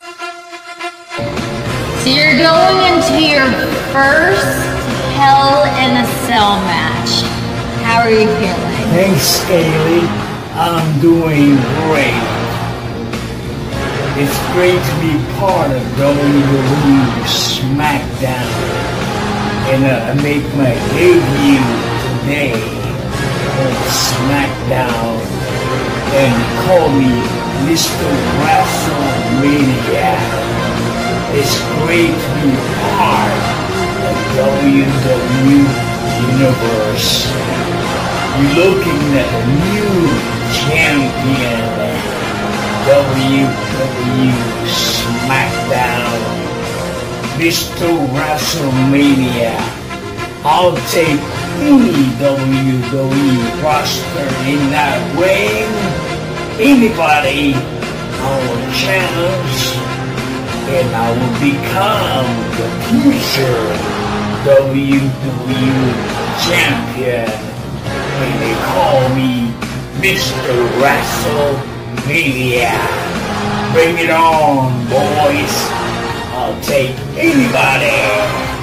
So you're going into your first Hell in a Cell match. How are you feeling? Thanks, Kaylee. I'm doing great. It's great to be part of WWE SmackDown. And I make my debut today on SmackDown. And call me Mr. WrestleMania. It's great to be part of WWE Universe. You're looking at a new champion, WWE SmackDown, Mr. WrestleMania. I'll take any WWE roster in that ring. Anybody I will challenge, and I will become the future WWE champion. When they call me Mr. WrestleMania. Bring it on, boys. I'll take anybody.